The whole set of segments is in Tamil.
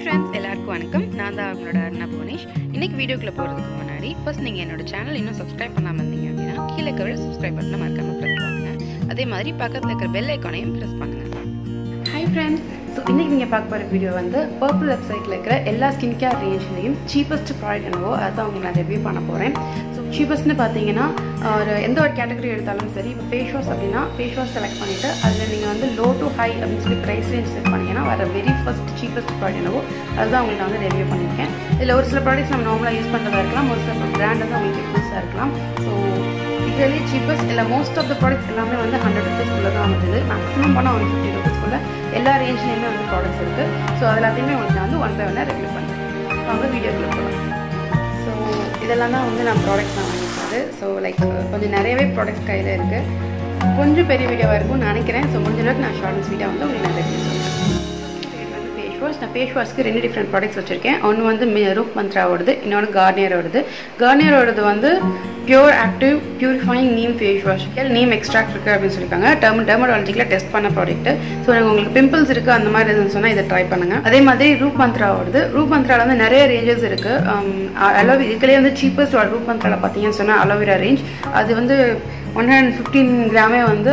friends, எல்லாருக்கும் வணக்கம். நான் தான் உங்களோட அருணா புவனேஷ். இன்னைக்கு வீடியோக்குள்ள போறதுக்கு முன்னாடி ஃபர்ஸ்ட் நீங்க என்னோட சேனல் இன்னும் சப்ஸ்கிரைப் பண்ணாம இருந்தீங்க அப்படின்னா கீழ இருக்கிற சப்ஸ்கிரைப் பட்டனை மறக்காம பிரஸ் பண்ணுங்க. அதே மாதிரி பக்கத்துல இருக்கிற பெல் ஐகானையும் பிரஸ் பண்ணுங்க. ஹாய் ஃப்ரெண்ட்ஸ், ஸோ இன்னைக்கு நீங்கள் பார்க்க போகிற வீடியோ வந்து பர்பிள் வெப்சைட்டில் இருக்கிற எல்லா ஸ்கின் கேர் ரேஞ்ச்லேயும் சீப்பஸ்ட் ப்ராடக்ட் என்னவோ அதான் உங்களுக்கு நான் ரிவ்யூ பண்ண போகிறேன். ஸோ சீப்பஸ்ட்னு பார்த்தீங்கன்னா எந்த ஒரு கேட்டகரி எடுத்தாலும் சரி, இப்போ ஃபேஸ் வாஷ் அப்படின்னா ஃபேஸ் வாஷ் செலக்ட் பண்ணிவிட்டு அதில் நீங்கள் வந்து லோ டு ஹை அப்படின்னு சொல்லி ப்ரைஸ் ரேஞ்ச் செட் பண்ணிங்கன்னா வர வெரி ஃபர்ஸ்ட் சீப்பஸ்ட் ப்ராடக்ட் என்னவோ அதுதான் உங்களுக்கு நான் வந்து ரிவ்யூ பண்ணியிருக்கேன். இதில் ஒரு சில ப்ராடக்ட்ஸ் நம்ம நார்மலாக யூஸ் பண்ணுறதா இருக்கலாம், ஒரு சில பிராண்ட் வந்து உங்களுக்கு புதுசாக இருக்கலாம். ஸோ இதுலேயே சீப்பஸ்ட் இல்லை மோஸ்ட் ஆஃப் த ப்ராடக்ட்ஸ் எல்லாமே வந்து 100 rupees தான் வந்தது. மேக்ஸிமம் போனால் 150 rupees எல்லா ரேஞ்ச்லேயுமே வந்து ப்ராடக்ட்ஸ் இருக்குது. ஸோ அது எல்லாத்தையுமே உங்களுக்கு நான் வந்து ஒன் பை ஒன்னாக ரிவ்யூ பண்ணுறேன். அவங்க வீடியோக்குள்ளே போகலாம். ஸோ இதெல்லாம் தான் வந்து நான் ப்ராடக்ட்ஸ் நான் வாங்கிக்கிறது. ஸோ லைக் கொஞ்சம் நிறையவே ப்ராடக்ட்ஸ் கையில் இருக்குது. கொஞ்சம் பெரிய வீடியோவாக இருக்கும்னு நினைக்கிறேன். ஸோ முடிஞ்ச அளவுக்கு நான் ஷார்ட் அண்ட் ஸ்வீட்டாக வந்து உங்களுக்கு நான் ரிவ்யூ சொல்கிறேன். ஃபேஸ் வாஷ், நான் ஃபேஸ் வாஷ்க்கு 2 டிஃப்ரெண்ட் ப்ராடக்ட்ஸ் வச்சுருக்கேன். ஒன்று வந்து ரூப் மந்த்ராவோடது, இன்னொன்று கார்னியரோடது. கார்னியரோடது வந்து pure active purifying neem face wash, neem extract இருக்குது அப்படின்னு சொல்லியிருக்காங்க. டெர்மடாலஜிக்கில் டெஸ்ட் பண்ண ப்ராடக்ட். ஸோ உங்களுக்கு பிம்பிள்ஸ் இருக்குது அந்த மாதிரி எதுன்னு சொன்னால் இதை ட்ரை பண்ணுங்கள். அதே மாதிரி ரூப் மந்த்ராவோடது, ரூப் மந்த்ராவில் வந்து நிறைய ரேஞ்சஸ் இருக்குது. இதுலேயே வந்து சீப்பஸ்ட் ரூப் மந்த்ராவில் பார்த்தீங்கன்னு சொன்னால் அலோவேரா ரேஞ்ச், அது வந்து 115 கிராமே வந்து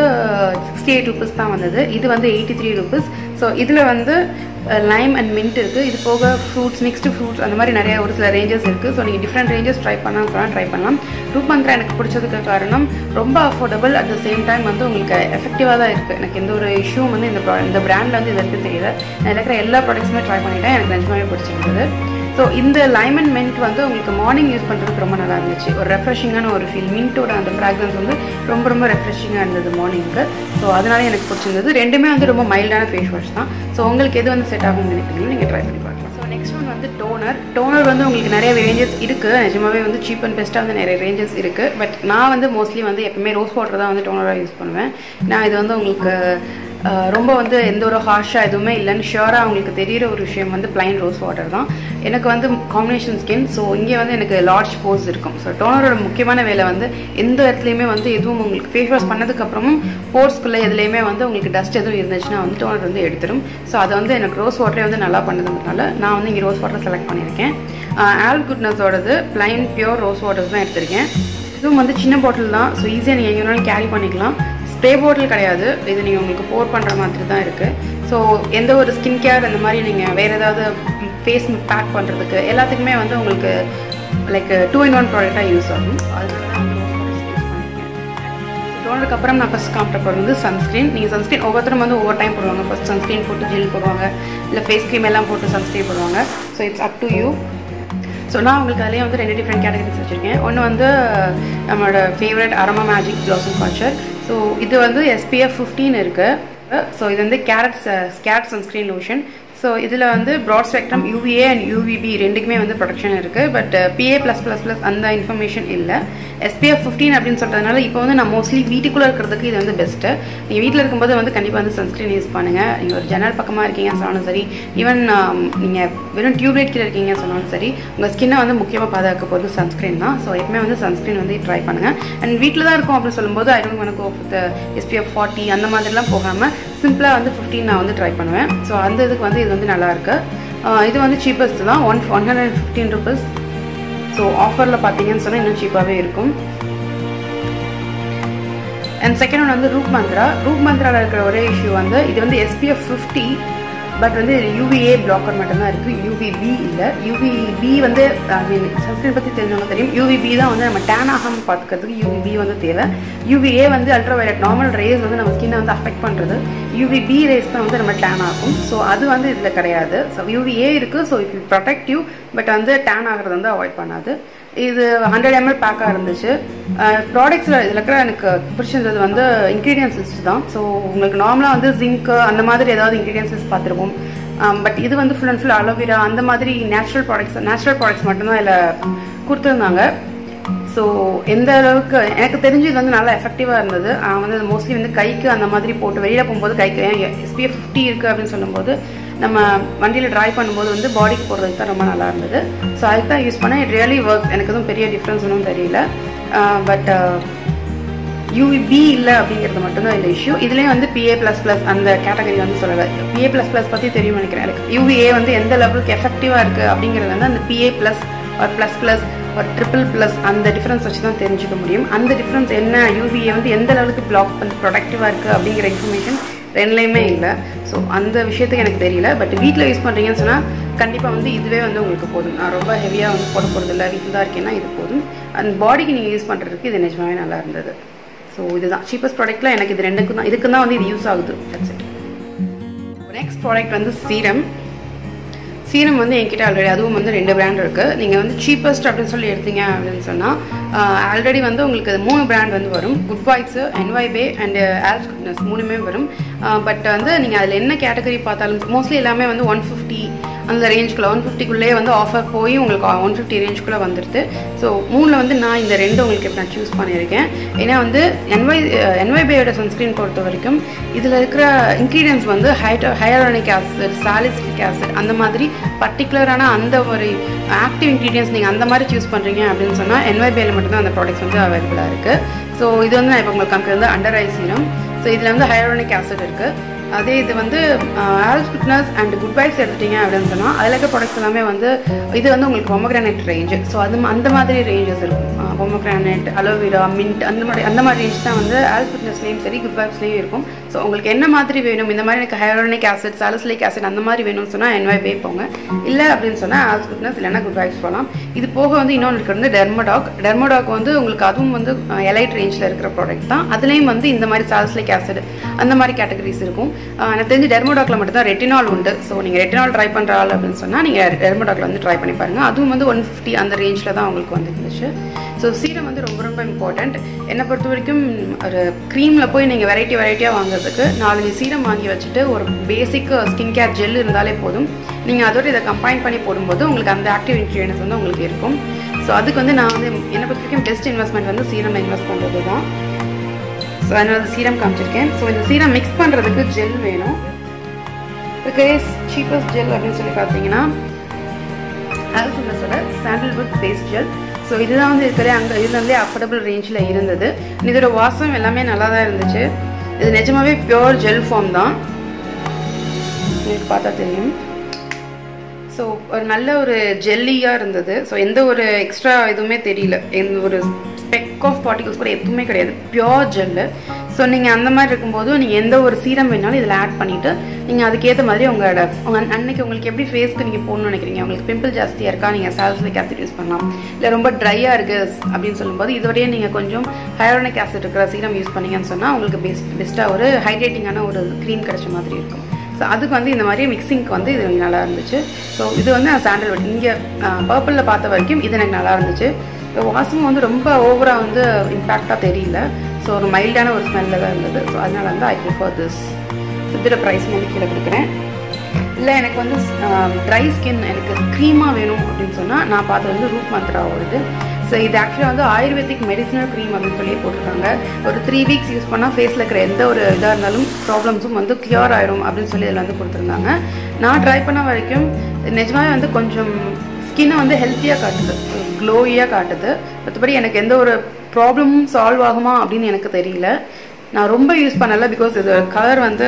68 rupees தான் வந்தது. இது வந்து 83 rupees. ஸோ இதில் வந்து லைம் அண்ட் மின்ட் இருக்குது. இது போக ஃப்ரூட்ஸ், மிக்ஸ்டு ஃப்ரூட்ஸ் அந்த மாதிரி நிறைய ஒரு சில ரேஞ்சஸ் இருக்குது. ஸோ நீங்கள் டிஃப்ரெண்ட் ரேஞ்சஸ் ட்ரை பண்ணலாம். ரூப் மந்த்ரா எனக்கு பிடிச்சதுக்கு காரணம் ரொம்ப affordable, at the same time வந்து உங்களுக்கு எஃபெக்டிவாக தான் இருக்குது. எனக்கு எந்த ஒரு இஷ்யூவும் வந்து இந்த பிராண்டில் வந்து இது வரைக்கும் தெரியல. நான் இருக்கிற எல்லா ப்ராடக்ட்ஸுமே ட்ரை பண்ணிட்டேன். எனக்கு நிஜமாவே பிடிச்சிருந்தது. ஸோ இந்த லைம் அண்ட் மின்ட் வந்து உங்களுக்கு மார்னிங் யூஸ் பண்ணுறதுக்கு ரொம்ப நல்லா இருந்துச்சு. ஒரு ரெஃப்ரெஷிங்கான ஒரு ஃபீல், மின்ட்டோட அந்த ஃப்ராக்ரன்ஸ் வந்து ரொம்ப ரெஃப்ரெஷிங்காக இருந்தது மார்னிங்க்கு. ஸோ அதனால எனக்கு பிடிச்சிருந்தது. ரெண்டுமே வந்து ரொம்ப மைல்டான ஃபேஸ் வாஷ் தான். ஸோ உங்களுக்கு எது வந்து செட் ஆகும்னு நினைக்கிறீங்களோ நீங்கள் ட்ரை பண்ணி பார்க்கலாம். ஸோ நெக்ஸ்ட் ஒன் வந்து டோனர் வந்து உங்களுக்கு நிறைய ரேஞ்சஸ் இருக்குது. நிஜமாவே வந்து சீப் அண்ட் பெஸ்ட்டாக வந்து நிறைய ரேஞ்சஸ் இருக்குது. பட் நான் வந்து மோஸ்ட்லி வந்து எப்பவுமே ரோஸ் வாட்டர் தான் வந்து டோனராக யூஸ் பண்ணுவேன். நான் இது வந்து உங்களுக்கு ரொம்ப வந்து எந்த ஒரு ஹார்ஷாக எதுவுமே இல்லைன்னு ஷியோராக உங்களுக்கு தெரிகிற ஒரு விஷயம் வந்து பிளைன் ரோஸ் வாட்டர் தான். எனக்கு வந்து காம்பினேஷன் ஸ்கின். ஸோ இங்கே வந்து எனக்கு லார்ஜ் போர்ஸ் இருக்கும். ஸோ டோனரோட முக்கியமான வேலை வந்து எந்த இடத்துலையுமே வந்து எதுவும் உங்களுக்கு ஃபேஸ் வாஷ் பண்ணதுக்கப்புறமும் போர்ஸ்குள்ளே எதுலேயுமே வந்து உங்களுக்கு டஸ்ட் எதுவும் இருந்துச்சுன்னா வந்து டோனர் வந்து எடுத்துடும். ஸோ அதை வந்து எனக்கு ரோஸ் வாட்டரே வந்து நல்லா பண்ணதுனால நான் வந்து இங்கே ரோஸ் வாட்டர் செலக்ட் பண்ணியிருக்கேன். ஆல் குட்னஸோடது பிளைன் பியூர் ரோஸ் வாட்டர்ஸ் தான் எடுத்திருக்கேன். இதுவும் வந்து சின்ன பாட்டில் தான். ஸோ ஈஸியாக நீங்கள் எங்கே வேணாலும் கேரி பண்ணிக்கலாம். ஸ்ப்ரே பாட்டில் கிடையாது, இது நீங்கள் உங்களுக்கு போர் பண்ணுற மாதிரி தான் இருக்குது. ஸோ எந்த ஒரு ஸ்கின் கேர் அந்த மாதிரி நீங்கள் வேறு ஏதாவது ஃபேஸ் பேக் பண்ணுறதுக்கு எல்லாத்துக்குமே வந்து உங்களுக்கு லைக் 2-in-1 ப்ராடக்டாக யூஸ் ஆகும். அதனால தான் வந்து ரோஸ் வாட்டர்ஸ் யூஸ் பண்ணியிருக்கேன். டோனருக்கு அப்புறம் நான் ஃபஸ்ட் காமிட்ட போகிறது வந்து சன்ஸ்க்ரீன். நீங்கள் சன்ஸ்க்ரீன் ஒவ்வொருத்தரும் வந்து ஒவ்வொரு டைம் போடுவாங்க. ஃபஸ்ட் சன்ஸ்க்ரீன் போட்டு ஜெல் போடுவாங்க, இல்லை ஃபேஸ் க்ரீம் எல்லாம் போட்டு சன்ஸ்க்ரீன் போடுவாங்க. So it's up to you. So நான் உங்களுக்கு அதிலே வந்து 2 டிஃப்ரெண்ட் கேட்டகரிஸ் வச்சுருக்கேன். ஒன்று வந்து நம்மளோட favourite Aroma Magic Blossom Kochhar. So இது வந்து SPF 15 இருக்குது. ஸோ இது வந்து கேட் சன்ஸ்க்ரீன் லோஷன். ஸோ இதில் வந்து broad spectrum UVA and UVB ரெண்டுக்குமே வந்து ப்ரொடெக்ஷன் இருக்குது. பட் PA+++ அந்த இன்ஃபர்மேஷன் இல்லை. SPF 15 அப்படின்னு சொல்கிறதுனால இப்போ வந்து நான் மோஸ்ட்லி வீட்டுக்குள்ளே இருக்கிறதுக்கு இது வந்து பெஸ்ட்டு. நீங்கள் வீட்டில் இருக்கும்போது வந்து கண்டிப்பாக வந்து சன்ஸ்க்ரீன் யூஸ் பண்ணுங்கள். நீங்கள் ஒரு ஜன்னல் பக்கமாக இருக்கீங்கன்னு சொன்னாலும் சரி, ஈவன் நீங்கள் வெறும் டியூப்லைட் கீழே இருக்கீங்கன்னு சொன்னாலும் சரி, உங்கள் ஸ்கின்னை வந்து முக்கியமாக பாதுகாக்க போகிறது சன்ஸ்க்ரீன் தான். ஸோ எப்பவுமே வந்து சன்ஸ்க்ரீன் வந்து ட்ரை பண்ணுங்கள். அண்ட் வீட்டில் தான் இருக்கும் அப்படின்னு சொல்லும்போது I don't want go with SPF 40 அந்த மாதிரிலாம் போகாமல் சிம்பிளாக வந்து 15 நான் வந்து ட்ரை பண்ணுவேன். ஸோ அந்த இதுக்கு வந்து இது வந்து நல்லாயிருக்கு. இது வந்து சீப்பஸ்ட் தான், 115 rupees. ஸோ ஆஃபரில் பார்த்தீங்கன்னு சொன்னால் இன்னும் சீப்பாகவே இருக்கும். அண்ட் செகண்ட் ஒன் வந்து ரூப் மந்த்ராவில் இருக்கிற ஒரே இஷ்யூ வந்து இது வந்து SPF 50, பட் வந்து UVA பிளாக்கர் மட்டும்தான் இருக்குது, UVB இல்லை. UVB வந்து சன்ஸ்கிரீன் பற்றி தெரிஞ்சவங்க தெரியும். UVB தான் வந்து நம்ம டேன் ஆகாமல் பார்த்துக்கிறதுக்கு UVB வந்து தேவை. UVA வந்து அல்ட்ரா வயலட் நார்மல் ரேஸ் வந்து நம்ம ஸ்கின்னை வந்து அஃபெக்ட் பண்ணுறது. UVB ரேஸ் தான் வந்து நம்ம டேன் ஆகும். ஸோ அது வந்து இதில் கிடையாது. ஸோ UVA இருக்குது. ஸோ இட் ப்ரொடெக்டிவ், பட் வந்து டேன் ஆகிறது வந்து அவாய்ட் பண்ணாது. இது 100 ml பேக்காக இருந்துச்சு. ப்ராடக்ட்ஸில் இதில் இருக்கிற எனக்கு பிடிச்சிருந்தது வந்து இன்க்ரீடியன்ஸ் லிஸ்ட் தான். ஸோ உங்களுக்கு நார்மலாக வந்து ஜிங்க் அந்த மாதிரி ஏதாவது இன்க்ரீடியன்ஸ் லிஸ்ட் பார்த்துருப்போம். பட் இது வந்து ஃபுல் அண்ட் ஃபுல் அலோவேரா அந்த மாதிரி நேச்சுரல் ப்ராடக்ட்ஸ் மட்டும்தான் இதில் கொடுத்துருந்தாங்க. ஸோ எந்த அளவுக்கு எனக்கு தெரிஞ்சு இது வந்து நல்லா எஃபெக்டிவாக இருந்தது. வந்து மோஸ்ட்லி வந்து கைக்கு அந்த மாதிரி போட்டு வெளியில் போகும்போது கைக்கு SPF 50 இருக்குது அப்படின்னு சொல்லும்போது நம்ம வண்டியில் ட்ரைவ் பண்ணும்போது வந்து பாடிக்கு போடுறதுக்கு தான் ரொம்ப நல்லா இருந்தது. ஸோ அதுக்கு தான் யூஸ் பண்ணேன். It really work. எனக்கு எதுவும் பெரிய டிஃப்ரென்ஸ் ஒன்றும் தெரியல. பட் UVB இல்ல அப்படிங்கிறது மட்டும் தான் இந்த இஷ்யூ. இதுலயே வந்து PA++ அந்த கேட்டகரி வந்து சொல்லல. PA++ பத்தி தெரியும் நினைக்கிறேன். எனக்கு UVA வந்து எந்த லெவலுக்கு எஃபெக்டிவா இருக்கு அப்படிங்கிறது வந்து அந்த PA+ or ஒரு ++ அந்த டிஃபரன்ஸ் வச்சு தான் தெரிஞ்சுக்க முடியும். அந்த டிஃபரன்ஸ் என்ன, UVA வந்து எந்த லெவலுக்கு பிளாக் பண்ணி ப்ரொடக்டிவா இருக்கு அப்படிங்கிற இன்ஃபர்மேஷன் ரெண்டுலையுமே இல்லை. ஸோ அந்த விஷயத்துக்கு எனக்கு தெரியல. பட் வீட்டில் யூஸ் பண்ணுறீங்கன்னு சொன்னால் கண்டிப்பாக வந்து இதுவே வந்து உங்களுக்கு போதும். நான் ரொம்ப ஹெவியாக வந்து போட போகிறதில்ல, வீட்டில் தான் இருக்கேன்னா இது போதும். அந்த பாடிக்கு நீங்கள் யூஸ் பண்ணுறதுக்கு இது நிஜமாவே நல்லா இருந்தது. ஸோ இதுதான் சீப்பஸ்ட் ப்ராடக்ட்டில் எனக்கு இது ரெண்டுக்கும் தான், இதுக்கு தான் வந்து இது யூஸ் ஆகுது. நெக்ஸ்ட் ப்ராடக்ட் வந்து சீரம் வந்து என்கிட்ட ஆல்ரெடி அதுவும் வந்து 2 பிராண்ட் இருக்குது. நீங்கள் வந்து சீப்பஸ்ட் அப்படின்னு சொல்லி எடுத்தீங்க அப்படின்னு சொன்னால் ஆல்ரெடி வந்து உங்களுக்கு 3 பிராண்ட் வந்து வரும். Good Vibes, NYBay and Alps Goodness 3மே வரும். பட் வந்து நீங்கள் அதில் என்ன கேட்டகரி பார்த்தாலும் மோஸ்ட்லி எல்லாமே வந்து 150 அந்த ரேஞ்சுக்குள்ளே 150க்குள்ளேயே வந்து ஆஃபர் போய் உங்களுக்கு 150 ரேஞ்சுக்குள்ளே வந்துடுது. ஸோ 3ல் வந்து நான் இந்த 2 உங்களுக்கு நான் சூஸ் பண்ணியிருக்கேன். ஏன்னா வந்து NYBayயோட சன்ஸ்க்ரீன் பொறுத்த வரைக்கும் இதில் இருக்கிற இன்க்ரீடியன்ஸ் வந்து ஹையரானிக் ஆசிட், சாலிசிலிக் ஆசிட் அந்த மாதிரி பர்டிகுலரான அந்த ஒரு ஆக்டிவ் இன்க்ரீடியன்ஸ் நீங்கள் அந்த மாதிரி சூஸ் பண்ணுறீங்க அப்படின்னு சொன்னால் NYBayல மட்டும்தான் அந்த ப்ராடக்ட்ஸ் வந்து அவைலபிளாக இருக்குது. ஸோ இது வந்து நான் இப்போ உங்களுக்கு காமிக்கிறது அண்டர் ஐ சீரம். ஸோ இதில் வந்து ஹையரானிக் ஆசிட் இருக்குது. அதே இது வந்து Alps Goodness and Good Vibes எடுத்துட்டீங்க அப்படின்னு சொன்னால் அதில் இருக்க ப்ராடக்ட்ஸ் எல்லாமே வந்து இது வந்து உங்களுக்கு பொமோகிரானேட் ரேஞ்சு. ஸோ அந்த மாதிரி ரேஞ்சஸ் இருக்கும். பொமோகிரானேட், அலோவேரா, மின்ட் அந்த மாதிரி ரேஞ்ச் தான் வந்து ஆல்ஸ் குட்னஸ்லேயும் சரி குட் வைப்ஸ்லேயும் இருக்கும். ஸோ உங்களுக்கு என்ன மாதிரி வேணும், இந்த மாதிரி எனக்கு ஹையரானிக் ஆசிட், சாலிசிலிக் ஆசிட் அந்த மாதிரி வேணும்னு சொன்னால் NYBay போங்க. இல்லை அப்படின்னு சொன்னால் ஆல்ஸ் குட்னஸ் இல்லைன்னா குட் வைப்ஸ் போகலாம். இது போக வந்து இன்னொன்று இருக்கிறது வந்து டெர்மோடாக் வந்து உங்களுக்கு அதுவும் வந்து எலைட் ரேஞ்சில் இருக்கிற ப்ராடக்ட் தான். அதுலேயும் வந்து இந்த மாதிரி சாலிசிலிக் ஆசிட் அந்த மாதிரி கேட்டகரிஸ் இருக்கும். எனக்கு தெரிஞ்சு டெர்மோடாக்ல மட்டும் தான் ரெட்டினால் உண்டு. ஸோ நீங்கள் ரெட்டினால் ட்ரை பண்ணுற ஆள் அப்படின்னு சொன்னால் நீங்கள் டெர்மோடாக்ல வந்து ட்ரை பண்ணி பாருங்கள். அதுவும் வந்து 150 அந்த ரேஞ்சில் தான் உங்களுக்கு வந்து இருந்துச்சு. ஸோ சீரம் வந்து ரொம்ப ரொம்ப இம்பார்ட்டண்ட். என்னை பொறுத்த வரைக்கும் ஒரு க்ரீமில் போய் நீங்கள் வெரைட்டியாக வாங்குறதுக்கு 4 சீரம் வாங்கி வச்சுட்டு ஒரு பேசிக் ஸ்கின் கேர் ஜெல் இருந்தாலே போதும். நீங்கள் அதோட இதை கம்பைன் பண்ணி போடும்போது உங்களுக்கு அந்த ஆக்டிவ் இன்க்ரீடியன்ஸ் வந்து உங்களுக்கு இருக்கும். ஸோ அதுக்கு வந்து நான் வந்து என்னை பொறுத்த வரைக்கும் பெஸ்ட் இன்வெஸ்ட்மெண்ட் வந்து சீரம் இன்வெஸ்ட் பண்ணுறது தான். ஸோ அதனால சீரம் காமிச்சிருக்கேன். ஸோ இந்த சீரம் மிக்ஸ் பண்ணுறதுக்கு ஜெல் வேணும். இதுக்கு சீப்பஸ்ட் ஜெல் அப்படின்னு சொல்லி பார்த்தீங்கன்னா ஆல்ஸ் குட்னஸோட சாண்டல்வுட் ஃபேஸ் ஜெல். ஸோ இதுதான் வந்து இருக்கிற அங்கே இதுலேருந்தே அஃபோர்டபுள் ரேஞ்சில் இருந்தது. இதோட வாசம் எல்லாமே நல்லா தான் இருந்துச்சு. இது நிஜமாவே பியோர் ஜெல் ஃபார்ம் தான், உங்களுக்கு பார்த்தா தெரியும். ஸோ ஒரு நல்ல ஒரு ஜெல்லியாக இருந்தது. ஸோ எந்த ஒரு எக்ஸ்ட்ரா எதுவுமே தெரியல, எந்த ஒரு ஸ்பெக் ஆஃப் பார்ட்டிகல்ஸ் கூட எதுவுமே கிடையாது, பியோர் ஜெல்லு. ஸோ நீங்கள் அந்த மாதிரி இருக்கும்போது நீங்கள் எந்த ஒரு சீரம் வேணாலும் இதில் ஆட் பண்ணிவிட்டு நீங்கள் அதுக்கேற்ற மாதிரி உங்களோட அன்னைக்கு உங்களுக்கு எப்படி ஃபேஸ்க்கு நீங்கள் போகணும்னு நினைக்கிறீங்க, உங்களுக்கு பிம்பிள் ஜாஸ்தியாக இருக்கா, நீங்கள் சாலிசிலிக் ஆசிட் யூஸ் பண்ணலாம். இல்லை ரொம்ப ட்ரையாக இருக்குது அப்படின்னு சொல்லும்போது இதுவரையே நீங்கள் கொஞ்சம் ஹையரானிக் ஆசிட் இருக்கிற சீரம் யூஸ் பண்ணீங்கன்னு சொன்னால் உங்களுக்கு பெஸ்ட்டாக ஒரு ஹைட்ரேட்டிங்கான ஒரு க்ரீம் கிடைச்ச மாதிரி இருக்கும். ஸோ அதுக்கு வந்து இந்த மாதிரி மிக்சிங்க்கு வந்து இது நல்லா இருந்துச்சு. ஸோ இது வந்து நான் சாண்டல்வுட் இங்கே பர்பிளில் பார்த்த வரைக்கும் இது எனக்கு நல்லா இருந்துச்சு. வாசமும் வந்து ரொம்ப ஓவராக வந்து இம்பேக்டாக தெரியல. ஸோ ஒரு மைல்டான ஒரு ஸ்மெல்லில் தான் இருந்தது. ஸோ அதனால வந்து ஐ ப்ரிஃபர் திஸ். இதோட ப்ரைஸ் வந்து கீழே கொடுக்குறேன். இல்லை எனக்கு வந்து ட்ரை ஸ்கின் எனக்கு க்ரீமாக வேணும் அப்படின்னு சொன்னால் நான் பார்த்தது வந்து ரூட் மந்த்ரா வருது. ஸோ இது ஆக்சுவலாக வந்து ஆயுர்வேதிக் மெடிசினல் க்ரீம் அப்படின்னு சொல்லி போட்டிருக்காங்க. ஒரு 3 வீக்ஸ் யூஸ் பண்ணால் ஃபேஸில் இருக்கிற எந்த ஒரு இதாக இருந்தாலும் ப்ராப்ளம்ஸும் வந்து க்யூர் ஆயிடும் அப்படின்னு சொல்லி இதில் வந்து கொடுத்துருந்தாங்க. நான் ட்ரை பண்ண வரைக்கும் நிஜமாவே வந்து கொஞ்சம் ஸ்கின்னை வந்து ஹெல்த்தியாக காட்டுது, க்ளோயியாக காட்டுது. மற்றபடி எனக்கு எந்த ஒரு ப்ராப்ளமும் சால்வ் ஆகுமா அப்படின்னு எனக்கு தெரியல. நான் ரொம்ப யூஸ் பண்ணலை, பிகாஸ் இது கலர் வந்து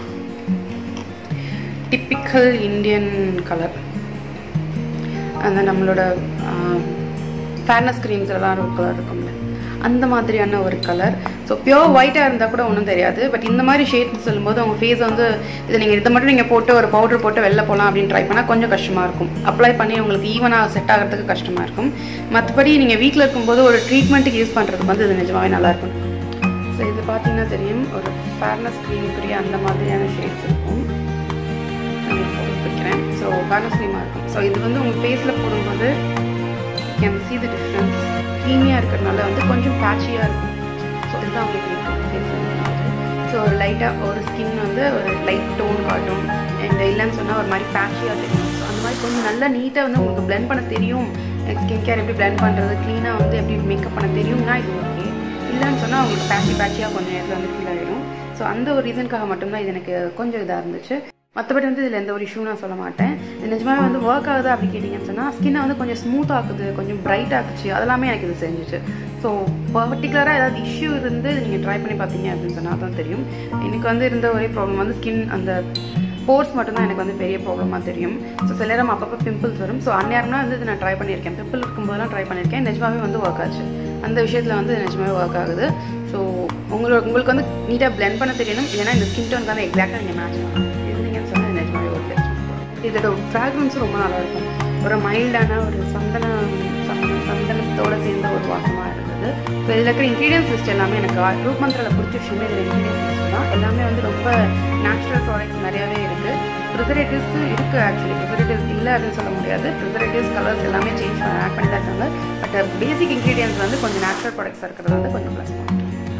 டிப்பிக்கல் இந்தியன் கலர். அந்த நம்மளோட ஃபேர்னஸ் க்ரீம்ஸ்லாம் ஒரு கலர் இருக்கும்ல அந்த மாதிரியான ஒரு கலர். ஸோ பியோர் ஒயிட்டாக இருந்தால் கூட ஒன்றும் தெரியாது. பட் இந்த மாதிரி ஷேட்ஸ் சொல்லும்போது அவங்க ஃபேஸ் வந்து இதை நீங்கள் இதை மட்டும் நீங்கள் போட்டு ஒரு பவுடர் போட்டு வெளில போகலாம் அப்படின்னு ட்ரை பண்ணால் கொஞ்சம் கஷ்டமாக இருக்கும். அப்ளை பண்ணி உங்களுக்கு ஈவனாக செட் ஆகிறதுக்கு கஷ்டமாக இருக்கும். மற்றபடி நீங்கள் வீட்டில் இருக்கும்போது ஒரு ட்ரீட்மெண்ட்டுக்கு யூஸ் பண்ணுறதுக்கு வந்து இது நிஜமாவே நல்லாயிருக்கும். ஸோ இது பார்த்தீங்கன்னா தெரியும், ஒரு ஃபேர்னஸ் க்ரீமுக்குரிய அந்த மாதிரியான ஷேட்ஸ் இருக்கும். நான் போட்டு வைக்கிறேன். ஸோ ஃபேர்னஸ் க்ரீமாக இருக்கும். ஸோ இது வந்து உங்கள் ஃபேஸில் போடும்போது கேன் see the difference. க்ரீமியாக இருக்கிறதுனால வந்து கொஞ்சம் பேட்சியாக இருக்கும். ஸோ இதுதான் உங்களுக்கு ஃபேஸில். ஸோ ஒரு லைட்டாக ஒரு ஸ்கின் வந்து ஒரு லைட் டோன் காட்டும். அண்ட் இல்லைன்னு சொன்னால் ஒரு மாதிரி பேட்சியாக தெரியும். ஸோ அந்த மாதிரி கொஞ்சம் நல்லா நீட்டாக வந்து உங்களுக்கு பிளெண்ட் பண்ண தெரியும். ஸ்கின் கேர் எப்படி பிளெண்ட் பண்ணுறது, க்ளீனாக வந்து எப்படி மேக்கப் பண்ண தெரியும்னா இது ஓகே. இல்லைன்னு சொன்னால் உங்களுக்கு பேட்சியாக கொஞ்சம் நேரத்தில் வந்து ஃபீல் ஆகிடும். ஸோ அந்த ஒரு ரீசனுக்காக மட்டும்தான் இது எனக்கு கொஞ்சம் இதாக இருந்துச்சு. மற்றபடி வந்து இதில் எந்த ஒரு இஷ்யூ நான் சொல்ல மாட்டேன். இது நிஜமாவே வந்து ஒர்க் ஆகுது அப்படி கேட்டிங்கன்னு சொன்னால் ஸ்கின்னை வந்து கொஞ்சம் ஸ்மூத் ஆக்குது, கொஞ்சம் பிரைட் ஆக்குச்சு, அதெல்லாமே எனக்கு இது செஞ்சுச்சு. ஸோ பர்டிகுலராக ஏதாவது இஷ்யூ இருந்து நீங்கள் ட்ரை பண்ணி பார்த்தீங்க அப்படின்னு சொன்னால் தான் தெரியும். எனக்கு வந்து இருந்த ஒரே ப்ராப்ளம் வந்து ஸ்கின் அந்த போர்ஸ் மட்டும்தான் எனக்கு வந்து பெரிய ப்ராப்ளமாக தெரியும். ஸோ சில நேரம் அப்பப்போ பிம்பிள்ஸ் வரும். ஸோ அந்நேரம்னா வந்து இது நான் ட்ரை பண்ணியிருக்கேன், பிம்பிள் இருக்கும்போதெல்லாம் ட்ரை பண்ணியிருக்கேன். நிஜமாவே வந்து ஒர்க் ஆச்சு, அந்த விஷயத்தில் வந்து நிஜமாவே ஒர்க் ஆகுது. ஸோ உங்களுக்கு வந்து நீட்டாக பிளெண்ட் பண்ண தெரியணும், இல்லைனா இந்த ஸ்கின் டோனுக்கு வந்து எக்ஸாக்டாக நீங்கள் மேட்ச் பண்ணலாம் இருந்தீங்கன்னு சொன்னால் நிஜமாவே ஒர்க் ஆச்சு. இதோட ஃப்ராக்ரன்ஸும் ரொம்ப நல்லாயிருக்கும். ஒரு மைல்டான ஒரு சந்தனத்தோடு சேர்ந்த ஒரு வாசமாக இருந்தது. ஸோ இதில் இருக்கிற இன்க்ரீடியன்ஸ் லிஸ்ட் எல்லாமே எனக்கு ரூப் மந்த்ரால பிடிச்ச விஷயமே இதில் இன்க்ரீடியன்ஸ் லிஸ்ட் தான். எல்லாமே வந்து ரொம்ப நேச்சுரல் ப்ராடக்ட்ஸ் நிறையாவே இருக்குது. ப்ரிசர்வேட்டிவ்ஸும் இருக்குது. ஆக்சுவலி ப்ரிசர்வேட்டிவ்ஸ் இல்லை அப்படின்னு சொல்ல முடியாது. ப்ரிசர்வேட்டிவ்ஸ் கலர்ஸ் எல்லாமே சேஞ்ச் பண்ண ஆட் பண்ணி தான் இருக்காங்க. பட் பேசிக் இன்க்ரீடியன்ஸ் வந்து கொஞ்சம் நேச்சுரல் ப்ராடக்ட்ஸாக இருக்கிறது வந்து கொஞ்சம் ப்ளஸ் பாயிண்ட்.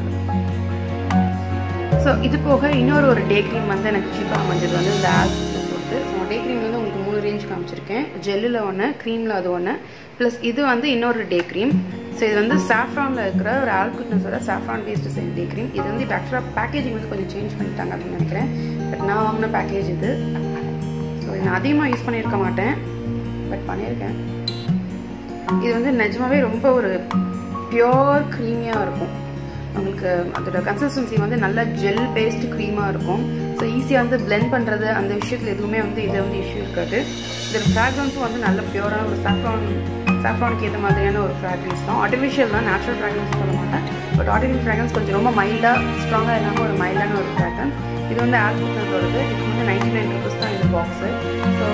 ஸோ இது போக இன்னொரு டே க்ரீம் வந்து எனக்கு சீப்பாக அமைஞ்சது வந்து இந்த ஆல்பில் போட்டு. ஸோ டே க்ரீம் வந்து உங்களுக்கு 3 ரேஞ்ச் காமிச்சிருக்கேன். ஜெல்லில் ஒன்று, க்ரீமில் அது ஒன்று, ப்ளஸ் இது வந்து இன்னொரு டே க்ரீம். ஸோ இது வந்து சாஃப்ரானில் இருக்கிற ஒரு ஆல்குட்னஸோட saffron based same day cream. இது வந்து இப்போ ஆக்சுவலாக பேக்கேஜிங் வந்து கொஞ்சம் சேஞ்ச் பண்ணிட்டாங்க அப்படின்னு நினைக்கிறேன். பட் நான் வாங்கின பேக்கேஜ் இது. ஸோ இது நான் அதிகமாக யூஸ் பண்ணியிருக்க மாட்டேன், பட் பண்ணியிருக்கேன். இது வந்து நிஜமாவே ரொம்ப ஒரு பியோர் க்ரீமியாக இருக்கும். உங்களுக்கு அதோட கன்சிஸ்டன்சி வந்து நல்ல ஜெல் பேஸ்டு க்ரீமாக இருக்கும். ஸோ ஈஸியாக வந்து பிளெண்ட் பண்ணுறது அந்த விஷயத்தில் எதுவுமே வந்து இதில் வந்து இஷ்யூ இருக்காது. இதோட ஃப்ராக்ரன்ஸும் வந்து நல்ல பியூரான ஒரு சாஃப்ரானுக்கு ஏற்ற மாதிரியான ஒரு ஃப்ராக்ரன்ஸ் தான். ஆர்டிஃபிஷியல் தான், நேச்சுரல் ஃப்ராக்ரன்ஸ் சொல்ல மாட்டேன். பட் ஆர்டிஃபிஷியல் ஃப்ராக்ரன்ஸ் கொஞ்சம் ரொம்ப மைல்டாக ஸ்ட்ராங்காக இல்லாமல் ஒரு மைல்டான ஒரு ஃப்ராக்ரன்ஸ். இது வந்து ஆல்குட்னஸோடது. இது வந்து 99 rupees தான் இந்த பாக்ஸு. ஸோ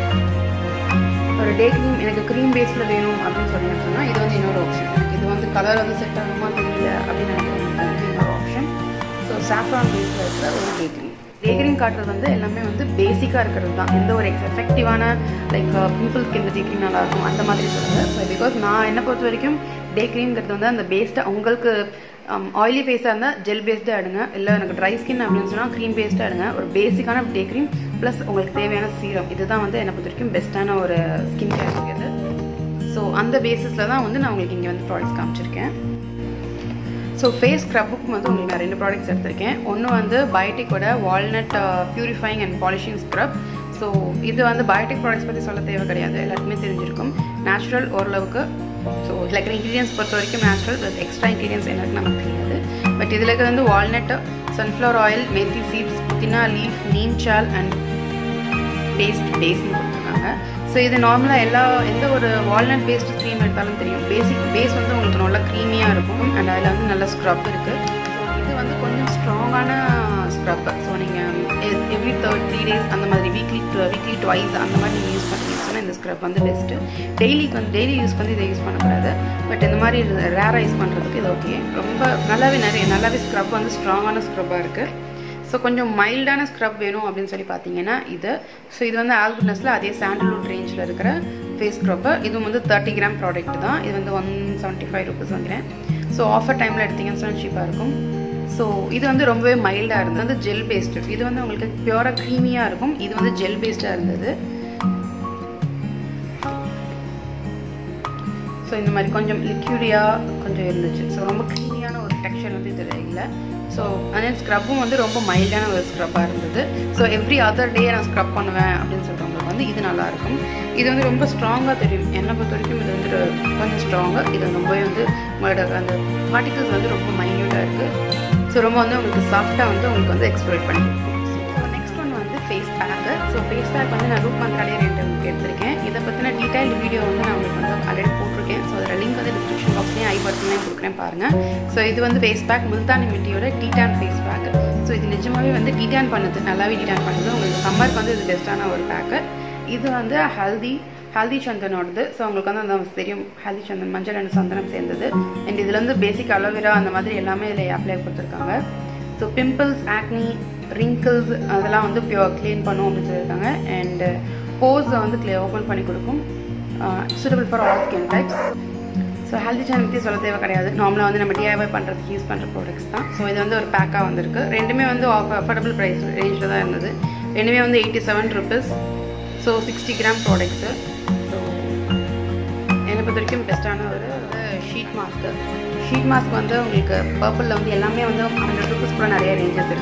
ஒரு டே க்ரீம் எனக்கு க்ரீம் பேஸில் வேணும் அப்படின்னு சொன்னீங்கன்னா இது வந்து இன்னொரு ஆப்ஷன். எனக்கு இது வந்து கலர் வந்து செட் ஆகுமா தெரியல அப்படின்னு நினைக்கிறேன், இது இன்னொரு ஆப்ஷன். ஸோ சாஃப்ரான் பேஸில் இருக்கிற ஒரு டே க்ரீம். டே க்ரீம் காட்டுறது வந்து எல்லாமே வந்து பேசிக்காக இருக்கிறது தான். எந்த ஒரு எஃபெக்டிவான லைக் பிம்பிள்ஸ்க்கு இந்த டே க்ரீம் நல்லாயிருக்கும் அந்த மாதிரி சொல்லுங்கள். ஸோ பிகாஸ் நான் என்னை பொறுத்த வரைக்கும் டே க்ரீம்ங்கிறது வந்து அந்த பேஸ்டாக உங்களுக்கு ஆயிலி ஃபேஸாக இருந்தால் ஜெல் பேஸ்டாக எடுங்க, இல்லை எனக்கு ட்ரை ஸ்கின் அப்படின்னு சொன்னால் க்ரீம் பேஸ்டாக எடுங்க. ஒரு பேசிக்கான டே க்ரீம் ப்ளஸ் உங்களுக்கு தேவையான சீரம், இதுதான் வந்து என்னை பொறுத்த வரைக்கும் பெஸ்ட்டான ஒரு ஸ்கின் கேர் இருக்குது. ஸோ அந்த பேசிஸில் தான் வந்து நான் உங்களுக்கு இங்கே வந்து ப்ராடக்ட்ஸ் காமிச்சிருக்கேன். ஸோ ஃபேஸ் ஸ்க்ரப்புக்கு வந்து உங்களுக்கு நான் 2 ப்ராடக்ட்ஸ் எடுத்திருக்கேன். ஒன்று வந்து பயோட்டிக்கோட walnut purifying and polishing scrub. So இது வந்து பயோட்டிக் ப்ராடக்ட்ஸ் பற்றி சொல்ல தேவை கிடையாது, எல்லாருக்குமே தெரிஞ்சிருக்கும். நேச்சுரல் ஓரளவுக்கு. ஸோ இதில் இருக்கிற இன்க்ரீடியன்ஸ் பொறுத்த வரைக்கும் நேச்சுரல் ப்ளஸ் எக்ஸ்ட்ரா இன்க்ரீடியன்ஸ் என்னன்னு நமக்கு தெரியாது. பட் இதில் இருக்கிறது வந்து walnut, sunflower oil, methi seeds, pudina leaf, neem சால் அண்ட் பேஸ்னு கொடுத்துருக்காங்க. ஸோ இது நார்மலாக எந்த ஒரு வால்நட் பேஸ்டு க்ரீம் எடுத்தாலும் தெரியும், பேஸ் வந்து உங்களுக்கு நல்லா க்ரீமியாக இருக்கும். அண்ட் அதில் வந்து நல்ல ஸ்க்ரப் இருக்குது. ஸோ இது வந்து கொஞ்சம் ஸ்ட்ராங்கான ஸ்க்ரப். ஸோ நீங்கள் எவ்ரி 3 days அந்த மாதிரி வீக்லி ட்வைஸ் அந்த மாதிரி நீங்கள் யூஸ் பண்ணிங்கன்னா இந்த ஸ்க்ரப் வந்து பெஸ்ட்டு. டெய்லி யூஸ் பண்ணி இதை யூஸ் பண்ணக்கூடாது. பட் இந்த மாதிரி ரேராக யூஸ் பண்ணுறதுக்கு இது ஓகே. ரொம்ப நல்லாவே ஸ்க்ரப் வந்து ஸ்ட்ராங்கான ஸ்க்ரப்பாக இருக்குது. ஸோ கொஞ்சம் மைல்டான ஸ்க்ரப் வேணும் அப்படின்னு சொல்லி பார்த்தீங்கன்னா இது. ஸோ இது வந்து ஆல்குட்னஸில் அதே சாண்டல்வுட் ரேஞ்சில் இருக்கிற ஃபேஸ் ஸ்க்ரப்பு. இதுவும் வந்து 30 கிராம் ப்ராடக்ட் தான். இது வந்து 175 rupees வாங்குறேன். ஸோ ஆஃபர் டைமில் எடுத்தீங்கன்னு சொன்னால் சீப்பாக இருக்கும். ஸோ இது வந்து ரொம்பவே மைல்டாக இருந்தது. வந்து ஜெல் பேஸ்டு. இது வந்து உங்களுக்கு பியூராக க்ரீமியாக இருக்கும். இது வந்து ஜெல் பேஸ்டாக இருந்தது. ஸோ இந்த மாதிரி கொஞ்சம் லிக்யூடியாக கொஞ்சம் இருந்துச்சு. ஸோ ரொம்ப க்ரீமியான ஒரு டெக்ஸ்சர் வந்து இது இல்லை. ஸோ அதே ஸ்க்ரப்பும் வந்து ரொம்ப மைல்டான ஒரு ஸ்க்ரப்பாக இருந்தது. ஸோ எவ்ரி அதர் டே நான் ஸ்க்ரப் பண்ணுவேன் அப்படின்னு சொல்கிறவங்களுக்கு வந்து இது நல்லாயிருக்கும். இது வந்து ரொம்ப ஸ்ட்ராங்காக தெரியும். என்னை பொறுத்த வரைக்கும் இது வந்து கொஞ்சம் ஸ்ட்ராங்காக. இது ரொம்பவே வந்து உங்களோட அந்த பார்ட்டிகல்ஸ் வந்து ரொம்ப மைன்யூட்டாக இருக்குது. ஸோ ரொம்ப வந்து உங்களுக்கு சாஃப்டாக வந்து உங்களுக்கு வந்து எக்ஸ்ப்ளோர் பண்ணியிருக்கும். ஸோ நெக்ஸ்ட் ஒன் வந்து face pack. So face pack வந்து நான் ரூப் மந்த்ராலே 2 எடுத்திருக்கேன். இதை பற்றின டீட்டெயில் வீடியோ வந்து நான் உங்களுக்கு வந்து ஆல்ரெடி போட்டிருக்கேன். ஸோ அதோட லிங்க் வந்து டிஸ்கிரிப்ஷன் பாக்ஸ்லேயும் ஐ பட்டன்லேயும் கொடுக்குறேன் பாருங்கள். ஸோ இது வந்து ஃபேஸ் பேக் முல்தானி மிட்டியோட டீடான் ஃபேஸ் பேக். ஸோ இது நிஜமாகவே வந்து டீடான் பண்ணுது, நல்லாவே டீடான் பண்ணுது. உங்களுக்கு சம்மருக்கு வந்து இது பெஸ்ட்டான ஒரு பேக்கு. இது வந்து ஹல்தி சந்தனோடது. ஸோ உங்களுக்கு வந்து அந்த தெரியும், ஹல்தி சந்தன் மஞ்சள் அண்ட் சந்தனம் சேர்ந்தது. அண்ட் இதில் வந்து பேசிக் அலோவேரா அந்த மாதிரி எல்லாமே இதில் அப்ளை கொடுத்துருக்காங்க. ஸோ பிம்பிள்ஸ், ஆக்னி, ரிங்கிள்ஸ் அதெல்லாம் வந்து க்ளீன் பண்ணும் அப்படின்னு சொல்லியிருக்காங்க. அண்ட் போர்ஸை வந்து ஓப்பன் பண்ணி கொடுக்கும். Suitable for all skin types. So healthy channel பற்றி சொல்ல தேவை கிடையாது. நார்மலாக வந்து நம்ம DIY பண்ணுறதுக்கு யூஸ் பண்ணுற ப்ராடக்ட்ஸ் தான். ஸோ இது வந்து ஒரு பேக்காக வந்திருக்கு. ரெண்டுமே வந்து அஃபோர்டபுள் ப்ரைஸ் ரேஞ்சில் தான் இருந்தது. ரெண்டுமே வந்து 87 rupees. So 60 gram products. So என்னை பொறுத்த வரைக்கும் பெஸ்ட்டான ஒரு ஷீட் மாஸ்க்கு. ஷீட் மாஸ்க் வந்து உங்களுக்கு பர்பிளில் வந்து எல்லாமே வந்து 100 rupees கூட நிறைய ரேஞ்சஸ் இருக்குது.